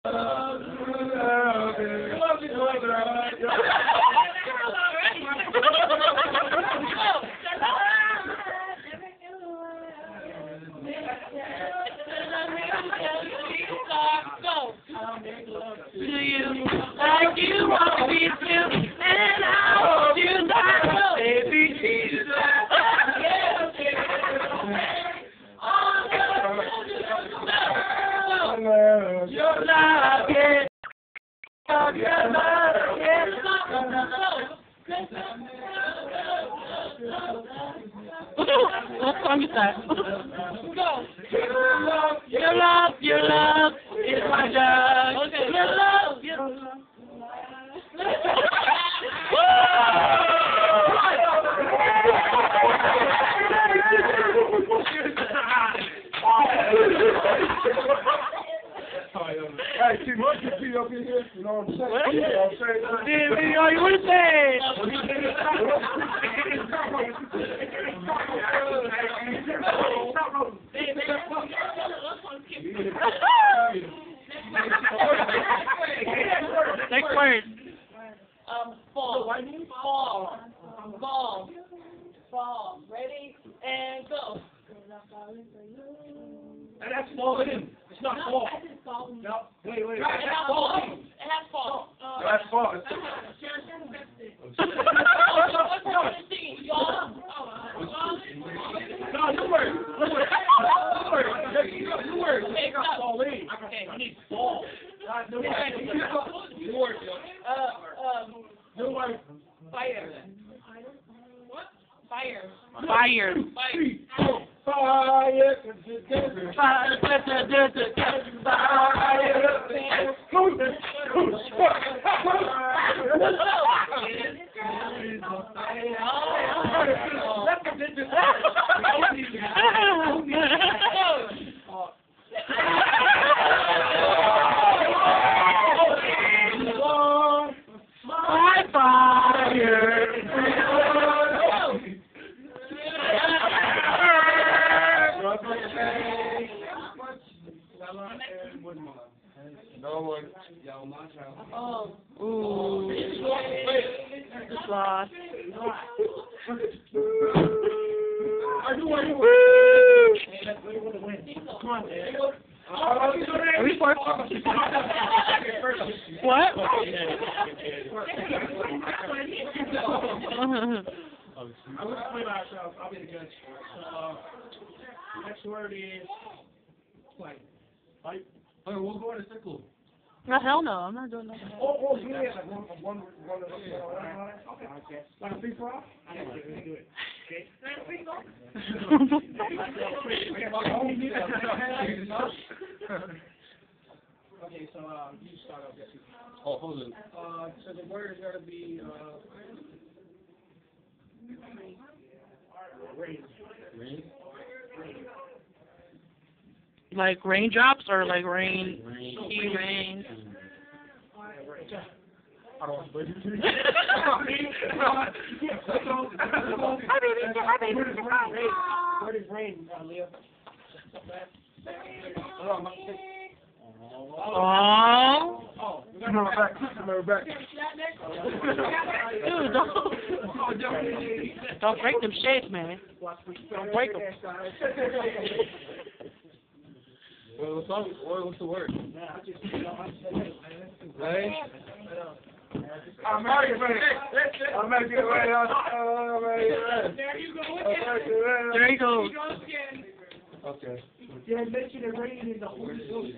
Do you like you want me to? And I hope you die, baby Jesus. Your love, yeah. Your love, yeah. What song is that? Go. Your love is my drug. Okay. Your love. Hey, see, what you be up in here? You know what I'm saying? What? You know what I'm saying? Dude, you want to say? Next word. Fall. Ready? And go. And that's falling. It's not fall. No, wait. It has fall. That's fall. No, new word. New word. Okay, I need fall. New word. New word. Fire. What? Fire. Fire. No one. Oh. Ooh. Just lost. Come on, Are we for? What? I'm going to play by ourselves. I'll be the judge. Next word is fight. Fight? Oh, we'll go in a circle. No, hell no, I'm not doing that. Oh, yeah, like one. Okay. Like a free for all? I do it. Okay. Okay, so you start off. Oh, hold on. So the word is going to be rain. Rain? Like raindrops or like rain? Key rain. I don't want to believe it. Where does rain, Leah? Oh. Remember back. Dude, don't break them shades, man. Don't break them. What's the word? Right? I'm ready. I'm ready. There you go. Okay. Yeah, mention the rain in the whole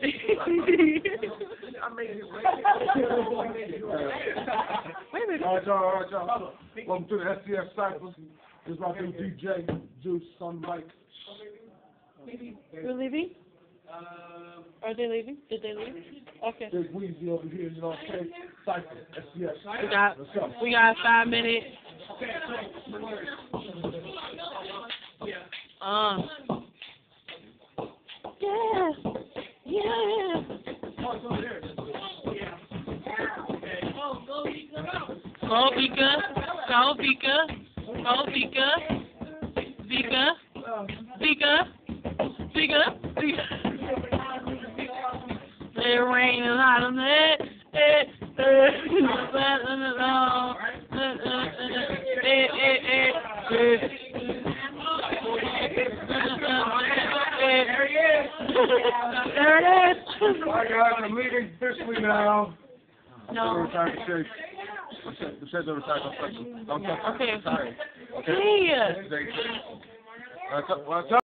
I'm making it rain. Wait a minute. All right, y'all. Welcome to the SCF Cyphers. This is my big DJ, Juice, Son Mike. We're leaving? Are they leaving? Did they leave? Okay. There's Weezy over here, you know what I'm saying? Cypher, SCF. We got 5 minutes. Yeah. Vika. raining on it. There it is. Alright guys, I'm leaving officially now. No. Time to shake. The sheds over time. Okay. Sorry. Hey. Well,